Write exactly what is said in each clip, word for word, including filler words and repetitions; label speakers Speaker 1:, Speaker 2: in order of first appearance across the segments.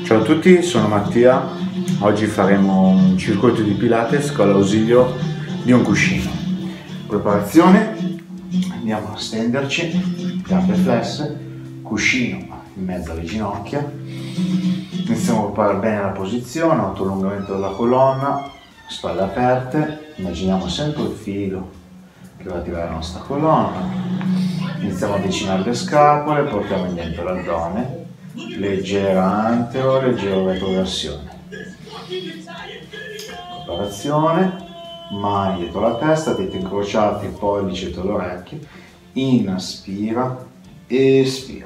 Speaker 1: Ciao a tutti, sono Mattia. Oggi faremo un circuito di Pilates con l'ausilio di un cuscino. Preparazione: andiamo a stenderci, gambe flesse, cuscino in mezzo alle ginocchia. Iniziamo a preparare bene la posizione, autoallungamento della colonna, spalle aperte. Immaginiamo sempre il filo che va a tirare la nostra colonna. Iniziamo a avvicinare le scapole, portiamo indietro l'addome, leggera antero, leggera retroversione. Preparazione, mani dietro la testa, dita incrociati, pollici dietro le orecchie. Inspira, espira.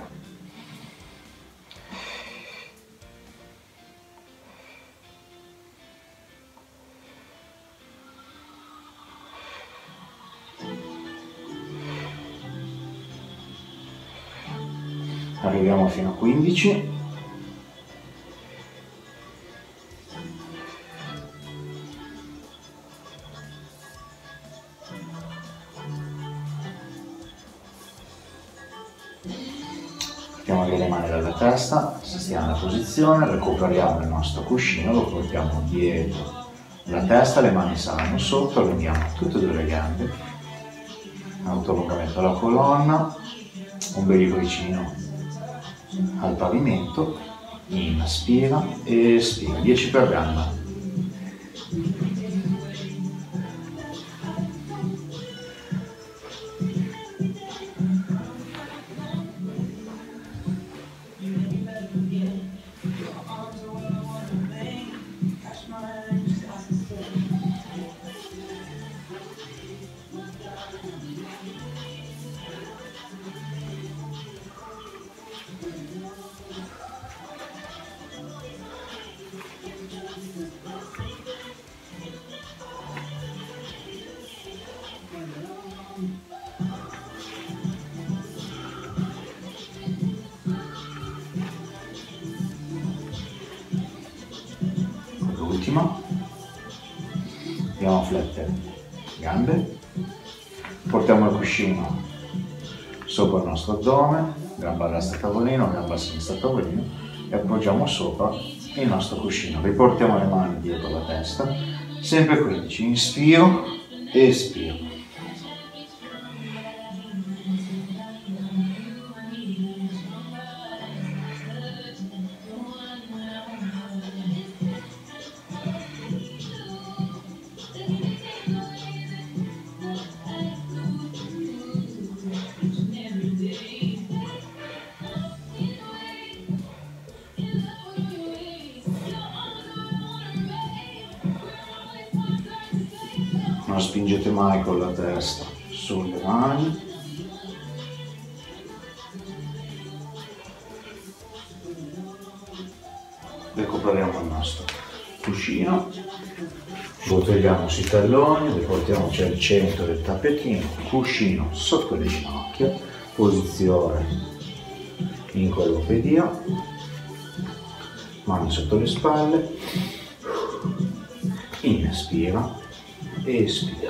Speaker 1: Arriviamo fino a quindici. Mettiamo via le mani dalla testa, stiamo nella posizione, recuperiamo il nostro cuscino, lo portiamo dietro la testa, le mani saranno sotto, allunghiamo tutte e due le gambe, autoallungamento della colonna, ombelico vicino al pavimento, inspira, espira, dieci per gamba. L'ultima, andiamo a flettere gambe, portiamo il cuscino sopra il nostro addome, gamba destra tavolino, gamba sinistra tavolino, e appoggiamo sopra il nostro cuscino. Riportiamo le mani dietro la testa, sempre quindici, inspiro, espiro. Non spingete mai con la testa sulle mani. Recuperiamo il nostro cuscino, svuotiamo sui talloni, riportiamoci al centro del tappetino, cuscino sotto le ginocchia, posizione in collopedia, mani sotto le spalle, inspira, espira.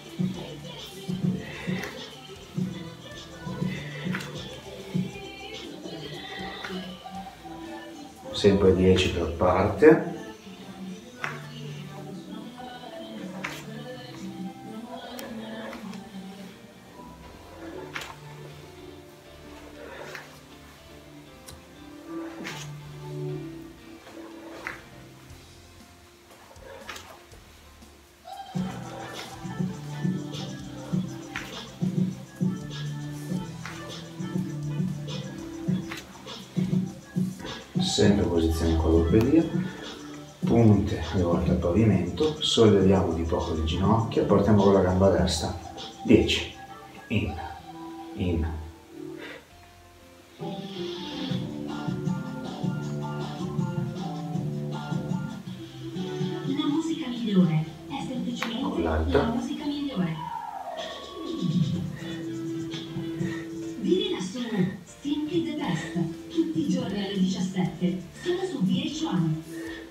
Speaker 1: Sempre dieci per parte. Sempre posizione in collopedia, punte rivolte al pavimento, solleviamo di poco le ginocchia, portiamo con la gamba destra, dieci, in, in.
Speaker 2: La musica migliore è semplicemente la musica migliore. Vieni lassù, Simply the Best, tutti i giorni alle diciassette, solo su V H uno.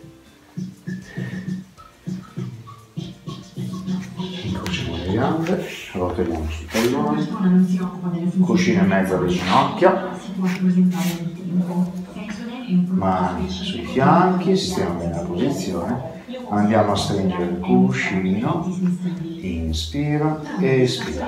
Speaker 1: Incrociamo le gambe, rotoliamo sui talloni, cuscino in mezzo alle ginocchia, Mani sui fianchi, stiamo bene la posizione, andiamo a stringere il cuscino, inspira e espira.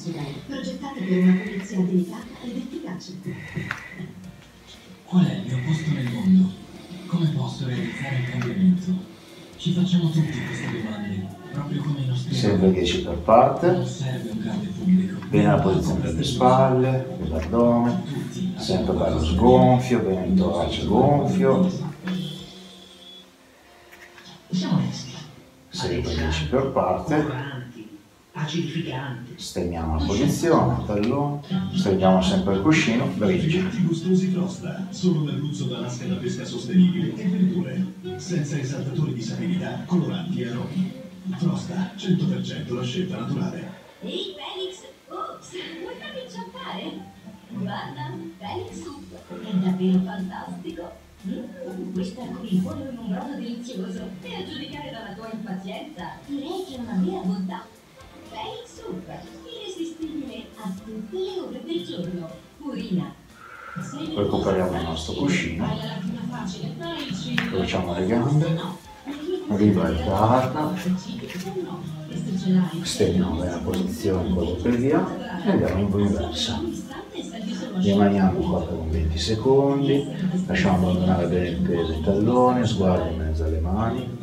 Speaker 3: Qual è il mio posto nel mondo? Come posso realizzare il cambiamento? Ci facciamo tutti queste domande, proprio come i nostri
Speaker 1: Sempre dieci per parte,
Speaker 3: serve un grande pubblico.
Speaker 1: bene la posizione delle spalle, dell'addome, sempre bello sgonfio, bene il torace gonfio, sempre dieci per parte,
Speaker 2: acidificanti.
Speaker 1: steniamo la posizione, tallone, stringiamo sempre il cuscino, bridge.
Speaker 4: Piatti gustosi Frosta, solo l'Abruzzo da nasca da pesca sostenibile e verdure, senza esaltatori di sapidità, coloranti e aromi. Frosta, cento per cento la scelta naturale.
Speaker 2: Ehi Felix, ops, vuoi farmi inciampare? Guarda, Felix Soup, è davvero fantastico. Mm, questo è con il pollo in un brodo delizioso. E a giudicare dalla tua impazienza, direi che è una vera bontà. Felix Soup, irresistibile a tutte le ore del giorno. Purina.
Speaker 1: Recuperiamo il nostro cuscino, incrociamo le gambe, ribaltata, stendiamo bene la posizione con l'opervia e andiamo in inversa. Rimaniamo qua per un venti secondi, lasciamo abbandonare bene il peso ai talloni, sguardo in mezzo alle mani.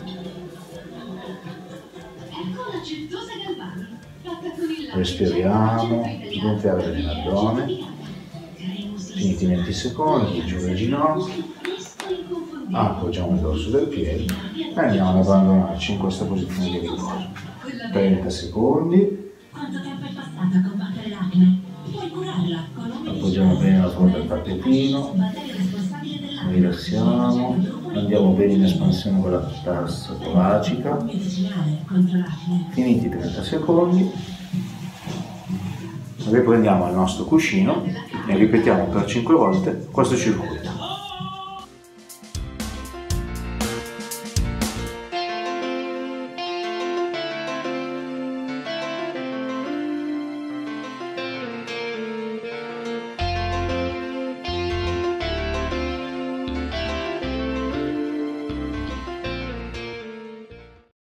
Speaker 1: Respiriamo, sgonfiare bene l'addome. Finiti venti secondi, giù le ginocchia, appoggiamo il dorso del piede e andiamo ad abbandonarci in questa posizione di riposo. trenta secondi,
Speaker 2: Quanto tempo è passato a combattere l'acne? Puoi curarla con un
Speaker 1: appoggiamo bene la punta del tappetino, rilassiamo, andiamo bene in espansione con la tassa toracica.
Speaker 2: medicinale contro l'acne.
Speaker 1: Finiti trenta secondi, riprendiamo il nostro cuscino e ripetiamo per cinque volte questo circuito.